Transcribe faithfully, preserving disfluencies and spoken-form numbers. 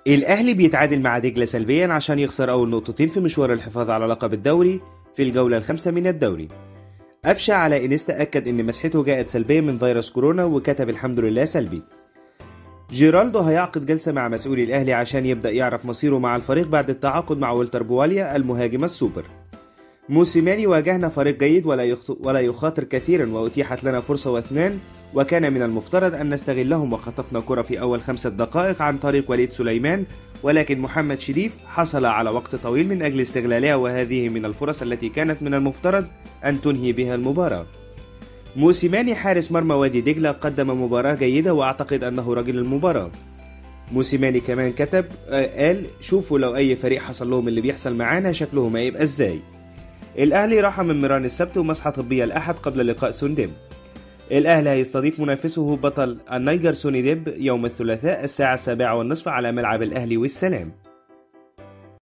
الأهلي بيتعادل مع دجلة سلبيا عشان يخسر أول نقطتين في مشوار الحفاظ على لقب الدوري في الجولة الخامسة من الدوري. أفشى على إنستا أكد إن مسحته جاءت سلبية من فيروس كورونا وكتب الحمد لله سلبي. جيرالدو هيعقد جلسة مع مسؤولي الأهلي عشان يبدأ يعرف مصيره مع الفريق بعد التعاقد مع والتر بواليا المهاجم السوبر. موسيماني: واجهنا فريق جيد ولا ولا يخاطر كثيرا وأتيحت لنا فرصة واثنان وكان من المفترض أن نستغلهم وخطفنا كرة في أول خمسة دقائق عن طريق وليد سليمان، ولكن محمد شريف حصل على وقت طويل من أجل استغلالها وهذه من الفرص التي كانت من المفترض أن تنهي بها المباراة. موسيماني: حارس مرمى وادي دجلة قدم مباراة جيدة وأعتقد أنه رجل المباراة. موسيماني كمان كتب قال: شوفوا لو أي فريق حصل لهم اللي بيحصل معانا شكله ما يبقى إزاي. الأهلي راح من ميران السبت ومسحة طبية الأحد قبل لقاء سونديب. الأهلي هيستضيف منافسه بطل النيجر سوني ديب يوم الثلاثاء الساعة السابعة والنصف على ملعب الأهلي والسلام.